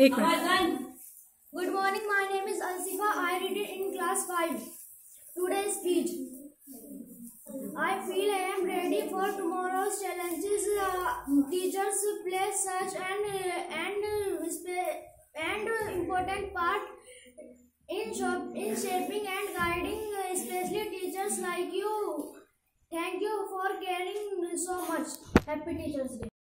एक मिनट। Good morning, my name is Ansifa. I read it in class 5. Today's speech. I feel I am ready for tomorrow's challenges. Teachers play such an important part in shaping and guiding, especially teachers like you. Thank you for caring so much. Happy Teachers Day.